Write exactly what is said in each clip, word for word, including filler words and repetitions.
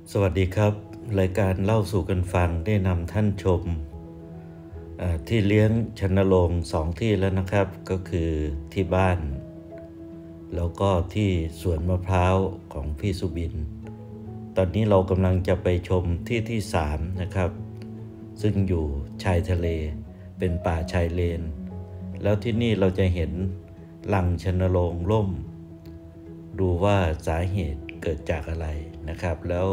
สวัสดีครับรายการเล่าสู่กันฟังได้นำท่านชมที่เลี้ยงชันโรงสองที่แล้วนะครับก็คือที่บ้านแล้วก็ที่สวนมะพร้าวของพี่สุบินตอนนี้เรากำลังจะไปชมที่ที่สามนะครับซึ่งอยู่ชายทะเลเป็นป่าชายเลนแล้วที่นี่เราจะเห็นรังชันโรงล่มดูว่าสาเหตุเกิดจากอะไรนะครับแล้ว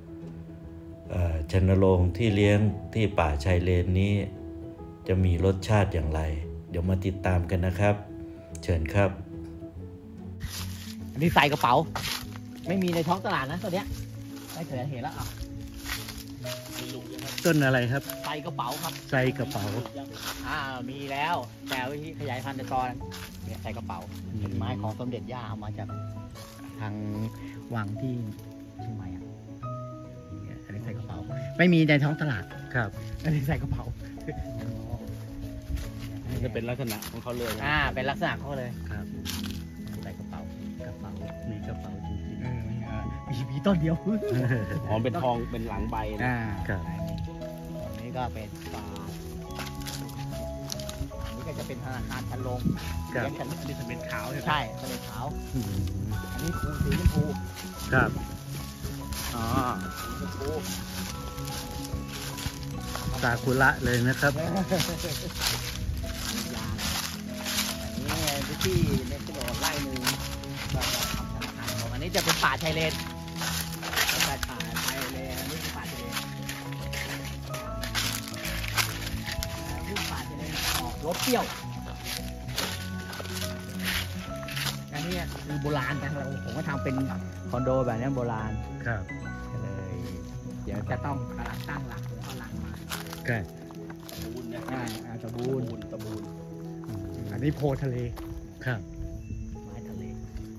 ชันโรงที่เลี้ยงที่ป่าชายเลนนี้จะมีรสชาติอย่างไรเดี๋ยวมาติดตามกันนะครับเชิญครับอันนี้ใส่กระเป๋าไม่มีในท้องตลาดนะตัวเนี้ยไม่เคยเห็นแล้วอ่ะต้นอะไรครับใส่กระเป๋าครับใส่กระเป๋าอ่ามีแล้วแต่วิธีขยายพันธุ์ในตอนเนี่ยใส่กระเป๋าเป็นไม้ของสมเด็จย่าเอามาจากทางวังที่เชียงใหม่อ่ะอันนี้ใส่กระเป๋าไม่มีในท้องตลาดครับอันนี้ใส่กระเป๋าจะเป็นลักษณะของเขาเลยอ่าเป็นลักษณะเขาเลยครับใส่กระเป๋ากระเป๋ามีกระเป๋าจริงๆมีมีต้นเดียวหอมเป็นทองเป็นหลังใบนะครับอันนี้ก็เป็นปลาอันนี้ก็จะเป็นธนาคารชันโรงอันนี้จะเป็นขาวใช่ไหมใช่เป็นขาวอันนี้คูสีชมพูครับอ๋อชมพูซากุระเลยนะครับอันนี้ที่ในกระโดดไล่หนึ่งก็ทำธนาคารของอันนี้จะเป็นป่าชายเลนป่าชายชายเลนอันนี้คือป่าชายเลนรูปป่าชายเลนออกรสเปรี้ยวอันนี้คือโบราณแต่เราผมก็ทำเป็นคอนโดแบบนี้โบราณครับเลยเดี๋ยวจะต้องกำลังตั้งหลักหรือเอาหลังมาใช่ตะบูนนะตะบูนตะบูนอันนี้โพทะเลครับไม้ทะเล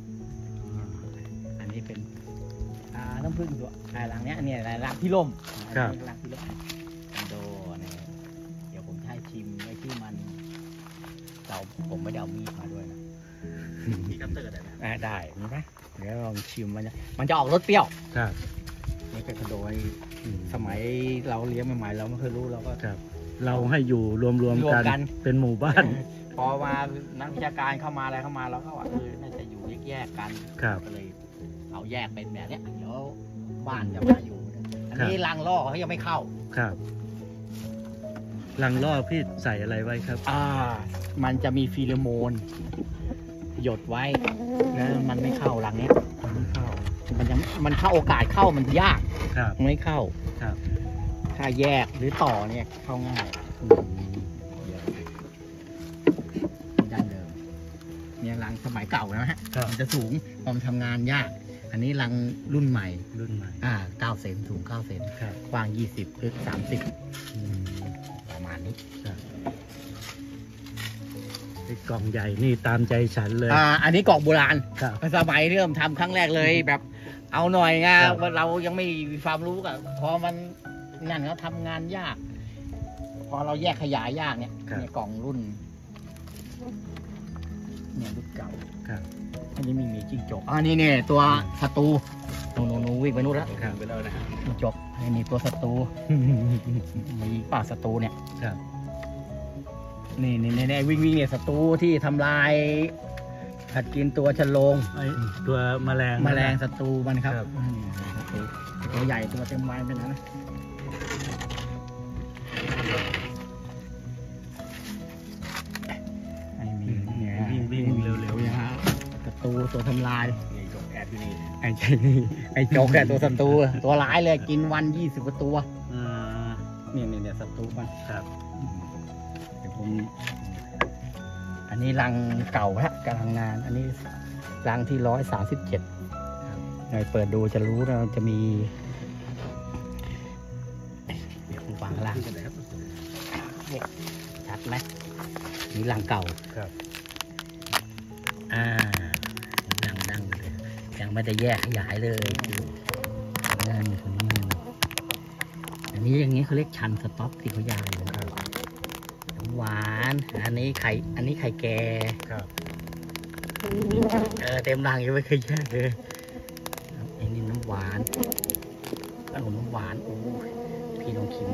อันนี้เป็นอ่าน้ำผึ้งตัวหลังเนี้ยเนี่ยหลังที่ร่มครับหลังที่ร่มคอนโดเนี่ยเดี๋ยวผมจะให้ชิมไอ้ที่มันเราผมไม่ได้เอามีดมาด้วยนะมีคัตเตอร์ได้ไหมได้มีไหมเดี๋ยวลองชิมมันจะมันจะออกรสเปรี้ยวครับนี่เป็นคอนโดสมัยเราเลี้ยงใหม่ๆเราไม่เคยรู้เราก็ครับเราให้อยู่รวมๆกันเป็นหมู่บ้านพอมานักวิชาการเข้ามาอะไรเข้ามาเราก็ว่าเออน่าจะอยู่แยกๆกันก็เลยเอาแยกเป็นแบบนี้เดี๋ยวบ้านจะมาอยู่อันนี้รังล่อเขายังไม่เข้าครับรังล่อพี่ใส่อะไรไว้ครับอ่ามันจะมีฟีโรโมนหยดไว้แล้วมันไม่เข้ารังนี้มันไม่เข้ามันยังมันเข้าโอกาสเข้ามันยากไม่เข้าครับถ้าแยกหรือต่อเนี่ยเข้าง่ายดั้งเดิมเนี่ยรังสมัยเก่านะฮะมันจะสูงมันทำงานยากอันนี้รังรุ่นใหม่รุ่นใหม่อ่าเก้าเซนสูงเก้าเซนกว้างยี่สิบลึกสามสิบประมาณนี้กล่องใหญ่นี่ตามใจฉันเลยอ่าอันนี้กล่องโบราณสมัยเริ่มทำครั้งแรกเลยแบบเอาหน่อยไงเรายังไม่มีความรู้กันพอมันนั่นเขาทำงานยากพอเราแยกขยายยากเนี่ยเนี่ยกล่องรุ่นเนี่ยรุ่นเก่าอันนี้มีมีจิ้งจกอันนี้เนี่ยตัวศัตรูหนูหนูวิ่งไปนู่นแล้วไปแล้วนะจิ้งจกอันนี้ตัวศัตรูมีป่าศัตรูเนี่ยนี่นี่นี่วิ่งวิ่งเนี่ยศัตรูที่ทำลายกัดกินตัวชันโรงตัวแมลงแมลงศัตรูมันครับตัวใหญ่ตัวเต็มวัยเป็นนะไอ้มีเนี่ยวิ่งวิ่งเร็วๆนะฮะศัตรูตัวทำลายไอ้จกแอบที่นี่ไอ้ใช่ไอ้จกแค่ตัวศัตรูตัวร้ายเลยกินวันยี่สิบกว่าตัวเนี่ยเนี่ยเนี่ยศัตรูมันครับเดี๋ยวผมอันนี้รังเก่าฮะกำลังงานอันนี้รังที่ร้อยสามสิบเจ็ดหน่อยเปิดดูจะรู้นะจะมีเดี๋ยวผมฟังล่างชัดไหมนี่รังเก่าครับอ่ายังนั่งเลยยังไม่ได้แยกขยายเลยนั่นอันนี้อย่างนี้เขาเรียกชันสต๊อกที่เขายาวเลยหวานอันนี้ไข่อันนี้ไข่แก่ครับเออเต็มรังยังไม่เคยแยกเลยอันนี้น้ำหวานขนมหวานโอ้พี่ลองชิม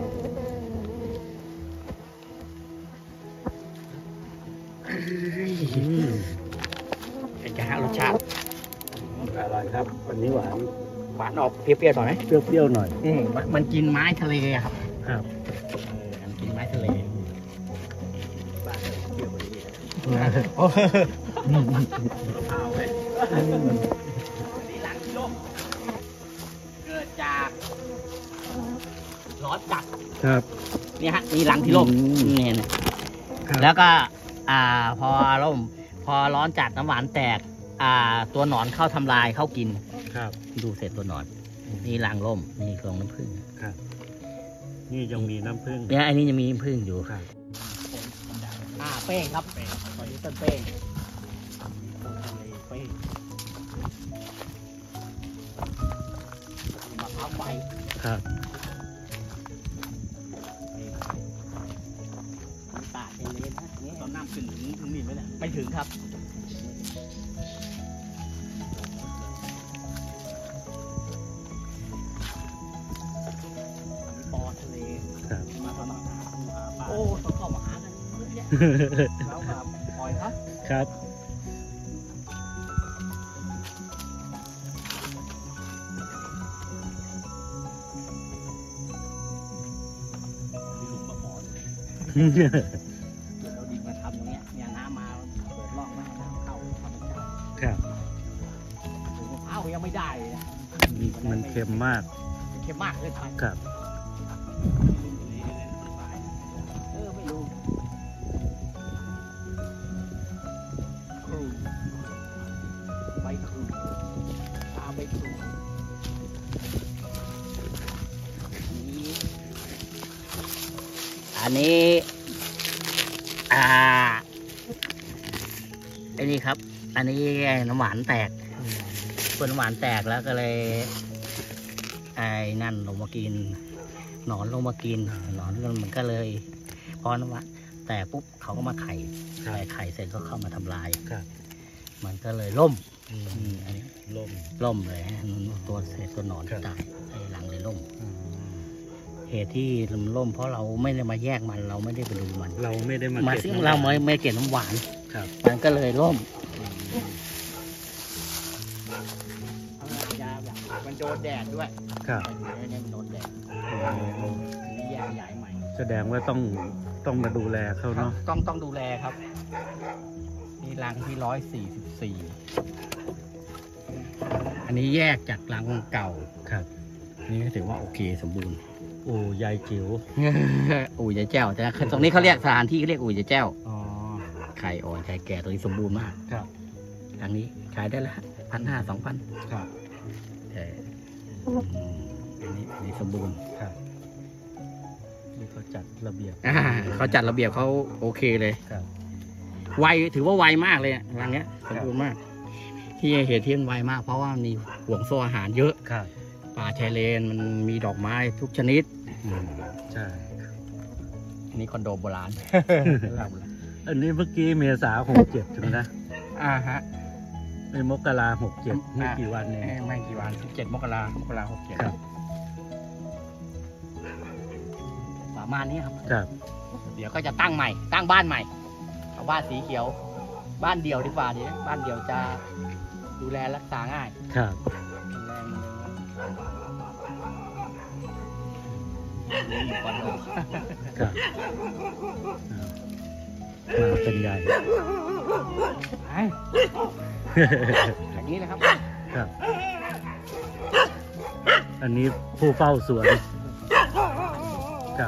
เป็นไงฮะรสชาติอร่อยครับวันนี้หวานหวานออกเปรี้ยวๆหน่อยไหมเปรี้ยวๆหน่อยอืมมันมันกินไม้ทะเลอะครับครับเออมันกินไม้ทะเลบ้านเราเปรี้ยวกว่านี้โอ้ข้าวไหมนี่หลังโลกเกิดจากร้อนจัดครับนี่ฮะนี่หลังที่ล่มอืมนี่เนี่ยครับแล้วก็อ่าพอล่มพอร้อนจัดน้ำหวานแตกอ่าตัวหนอนเข้าทำลายเข้ากินครับดูเสร็จตัวหนอน นี่รังล่มนี่กรงน้ำผึ้งครับ นี่ยังมีน้ำผึ้งเนี่ยอันนี้ยังมีน้ำผึ้งอยู่ครับอ่าเป้งครับเป้งตอนนี้ต้นเป้งเป้งมะพร้าวไฟครับตาดเลนนะนี่ตอนน้ำขึ้นถึงถึงนี่ไหมเนี่ยไม่ถึงครับปอทะเลครับมาสมัครหาปูหาปลาโอ้เขาเข้ามาหากันเยอะแยะแล้วแบบปล่อยครับครับมีหลุมมาขอเลยเราดินมาทำตรงเนี้ยเนี่ยน้ำมาเปิดร่องไม่ให้น้ำเข้าธรรมชาติครับถึงมะพร้าวยังไม่ได้เลยนะมันเค็มมากมันเค็มมากเลยไปครับเออไม่รู้ครูใบครูตาใบครูอันนี้อ่าไอ้นี่ครับ อันนี้น้ำหวานแตกเพื่อนน้ำหวานแตกแล้วก็เลยไอ้นั่นลงมากิน หนอนลงมากินหนอนมันก็เลยพอน้ำหวานแตกปุ๊บเขาก็มาไข่ครับไข่ไข่เสร็จก็เข้ามาทำลายครับมันก็เลยล่มอือืมมอันนี้ลมล่มเลยฮะตัวเศษตัวหนอนครับตายไอ้หลังเลยล่มอืมเหตุที่มันล่มเพราะเราไม่ได้มาแยกมันเราไม่ได้ไปดูมันเราไม่ได้มามาเก็บซึ่งน้ำเราไม่ไม่เก็บน้ำหวานครับมันก็เลยล่มมันโดนแดดด้วยครับเนี่ยมันโดนแดดโอ้อันนี้แยกใหญ่ใหม่แสดงว่าต้องต้องมาดูแลเขาเนาะต้องต้องดูแลครับ นี่รังที่ร้อยสี่สิบสี่อันนี้แยกจากรังเก่าครับนี่ก็ถือว่าโอเคสมบูรณ์โอ้ยายจิ๋วอู่ยายแจ้วแต่ตรงนี้เขาเรียกสถานที่เขาเรียกอู่ยายแจ้วอ๋อไข่อ่อนไข่แก่ตัวนี้สมบูรณ์มากครับอันนี้ขายได้ละพันห้าสองพันครับเอออันนี้อันนี้สมบูรณ์ครับนี่เขาจัดระเบียบอ่าเขาจัดระเบียบเขาโอเคเลยครับไวถือว่าไวมากเลยอะรังเนี้ยสมบูรณ์มาก ที่เหตุที่มันไวมาก เพราะว่ามีห่วงโซ่อาหารเยอะครับป่าชายเลนมันมีดอกไม้ทุกชนิดอืมใช่อันนี้คอนโดโบราณอันนี้เมื่อกี้เมษาหกเจ็ดถึงนะอ่าฮะในมกราหกเจ็ดไม่กี่วันเองไม่กี่วันสิบเจ็ดมกรามกราหกเจ็ดครับประมาณนี้ครับครับเดี๋ยวก็จะตั้งใหม่ ตั้งบ้านใหม่ เอาบ้านสีเขียว บ้านเดียวดีกว่าดีบ้านเดียวจะดูแลรักษาง่ายครับดูแลมันเลยนี่อยู่คอนโดครับอ่ามาเป็นใหญ่ไปอย่างนี้เลยครับครับ อันนี้ผู้เฝ้าสวน ครับ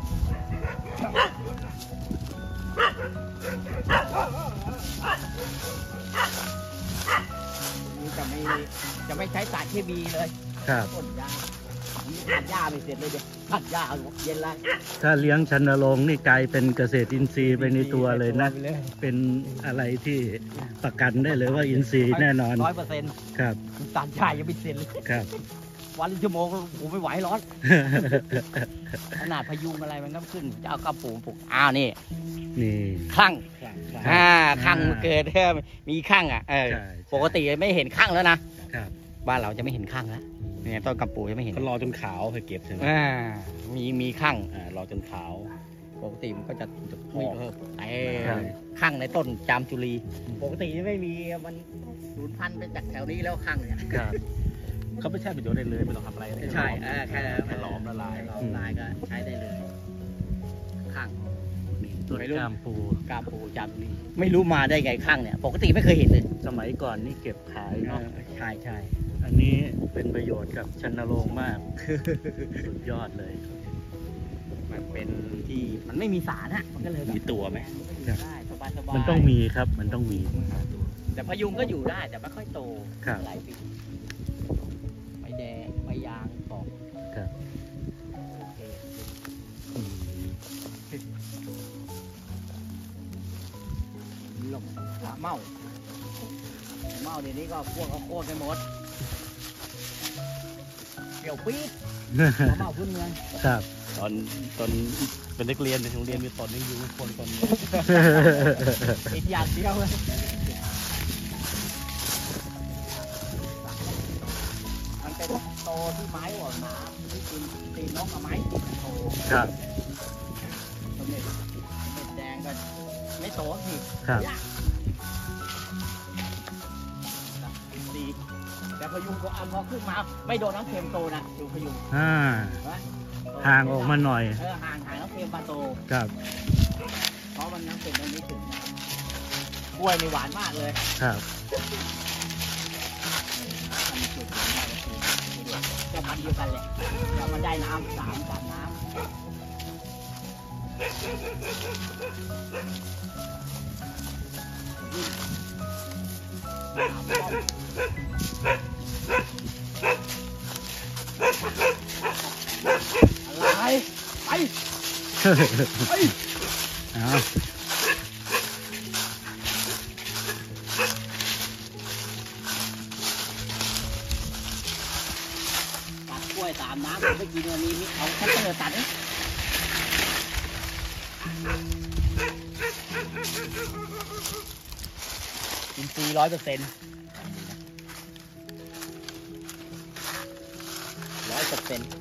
นี่จะไม่จะไม่ใช้สารเคมีเลยครับต้นยาผมตัดหญ้าไม่เสร็จเลยเดี๋ยวตัดหญ้าเอาเย็นไรถ้าเลี้ยงชันนรงค์นี่กลายเป็นเกษตรอินทรีย์ไปในตัวเลยนะไปเลยเป็นอะไรที่ประกันได้เลยว่าอินทรีย์แน่นอนร้อยเปอร์เซ็นต์ครับตัดหญ้ายังไม่เสร็จเลยครับวันละชั่วโมงผมไม่ไหวร้อน ขนาดพยุงอะไรมันก็ขึ้นจะเอากระปูปลูกอ้าวนี่นี่คลั่งครับอ่าคลั่งเกิด มีคลั่งอ่ะเออใช่ปกติไม่เห็นคลั่งแล้วนะครับบ้านเราจะไม่เห็นข้างแล้วเนี่ยต้นกำปูจะไม่เห็นก็รอจนขาวเคยเก็บใช่ไหมอ่ามีมีข้างอ่ารอจนขาวปกติมันก็จะพอกไอ้ข้างในต้นจามจุลีปกติไม่มีมันสูญพันธุ์ไปจากแถวนี้แล้วข้างเนี่ยครับเขาไม่ใช่ประโยชน์ได้เลยไม่ต้องทำอะไรใช่เออแค่แค่หลอมละลายหลอมลายก็ใช้ได้เลยข้างต้นกล้ามปูกามปูจามจุลีไม่รู้มาได้ไงข้างเนี่ยปกติไม่เคยเห็นเลยสมัยก่อนนี่เก็บขายเนาะใช่ใช่อันนี้เป็นประโยชน์กับชันโรงมาก สุดยอดเลยมันเป็นที่มันไม่มีสารอะมันก็เลยแบบมีตัวไหมได้สบายสบายมันต้องมีครับ มันต้องมีแต่พยุงก็อยู่ได้แต่ไม่ค่อยโตครับหลายปีใบแดงใบยางตอกครับโอเคอืมลงขาเมาขาเมาเดี๋ยวนี้ก็พวกเขาโคตรไปหมดเกี่ยวปี๊ดขาเมาพื้นเมืองครับตอนตอนเป็นนักเรียนในโรงเรียนมีตอนนี้อยู่คนตอนติดอย่างเดียวเลยมันเป็นโตที่ไม้หัวหนาที่ตีนตีนนกกับไม้ติดโตครับสมเด็จสมเด็จแดงก็ไม่โตสิครับยากดีแต่พยุงก็อันพอขึ้นมาไม่โดนน้ำเค็มโตนะดูพยุงอ่าเห็นไหมห่างออกมาหน่อยเออห่างห่างน้ำเค็มปลาโตครับเพราะมันน้ำเค็มมันไม่ถึงกล้วยนี่หวานมากเลยครับจะพันเดียวกันแหละแต่มันได้น้ำสามสามน้ำอะไรไปไปเอาตัดกล้วยสามน้ำผมไปกินวันนี้มีเอาแค่เตอร์ตัดเองกินฟรีร้อยเปอร์เซ็นต์ร้อยเปอร์เซ็นต์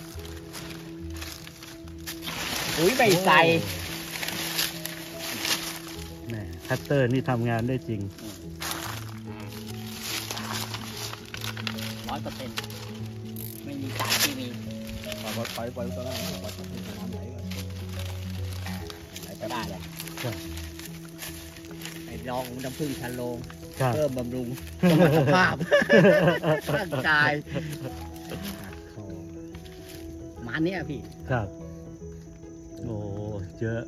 ปุ๋ยไม่ใส่แหมคัตเตอร์นี่ทำงานได้จริงร้อยเปอร์เซ็นต์ไม่มีสารเคมีปล่อยปล่อยปล่อยตอนนั้นปล่อยตอนน้ำไหลก่อนไหนก็ได้เลยครับไอ้ลองน้ำผึ้งชันโรงครับเพิ่มบำรุงสมรรถภาพร่างกายมาเนี้ยพี่ครับ โอ้เยอะ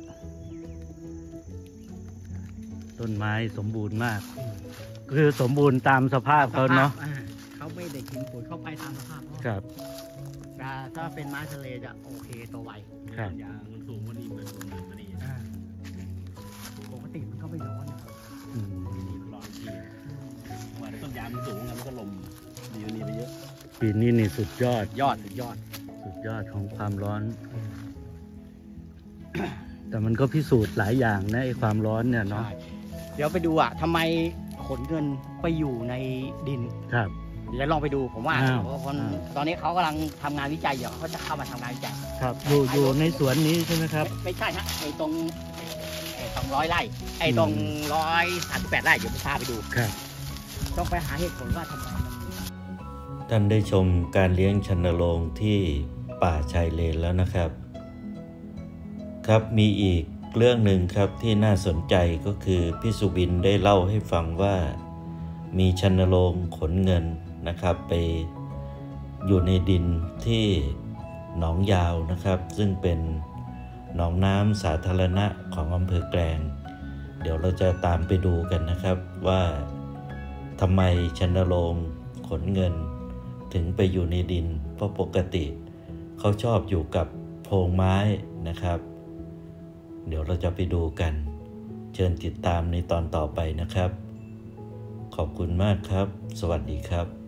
ต้นไม้สมบูรณ์มาก คือสมบูรณ์ตามสภาพเขาเนาะสภพอ่เขาไม่ได้กินปุ๋ยเข้าไปตามสภาพเขาครับแต่ถ้าเป็นไม้ทะเลจะโอเคตัวไวครับยางมันสูงกว่านี้มันสูงกว่านี้อ่าปกติมันก็ไม่ร้อนนะครับอืมร้อนที่ว่าต้นยางมันสูงมันก็ลมดีกว่านี้ไปเยอะปีนี้นี่สุดยอดยอดสุดยอดสุดยอดของความร้อน แต่มันก็พิสูจน์หลายอย่างนะไอ้ความร้อนเนี่ยเนาะใช่เดี๋ยวไปดูอ่ะทำไมขนเงินไปอยู่ในดินครับเดี๋ยวลองไปดูผมว่าอ้าวเพราะคนอ้าวตอนนี้เขากำลังทำงานวิจัยอยู่เขาจะเข้ามาทำงานวิจัยครับ อยู่อยู่ในสวนนี้ใช่ไหมครับไม่ใช่ฮะไอ้ตรงไอ้ตรงร้อยไร่ไอ้ตรงร้อยสามสิบแปดไร่เดี๋ยวผมพาไปดูครับต้องไปหาเหตุผลว่าทำไมมันท่านได้ชมการเลี้ยงชันโรงที่ป่าชายเลนแล้วนะครับ ครับมีอีกเรื่องหนึ่งครับที่น่าสนใจก็คือพี่สุบินได้เล่าให้ฟังว่ามีชันโรงขนเงินนะครับ ไปอยู่ในดินที่หนองยาวนะครับ ซึ่งเป็นหนองน้ำสาธารณะของอำเภอแกลง เดี๋ยวเราจะตามไปดูกันนะครับว่าทำไมชันโรงขนเงินถึงไปอยู่ในดิน เพราะปกติเขาชอบอยู่กับโพรงไม้นะครับ เดี๋ยวเราจะไปดูกัน เชิญติดตามในตอนต่อไปนะครับ ขอบคุณมากครับ สวัสดีครับ